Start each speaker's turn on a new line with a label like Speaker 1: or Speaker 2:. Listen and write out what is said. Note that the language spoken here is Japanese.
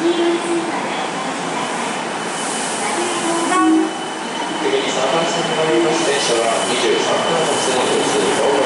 Speaker 1: 次に3番線に参ります電車は23分発の普通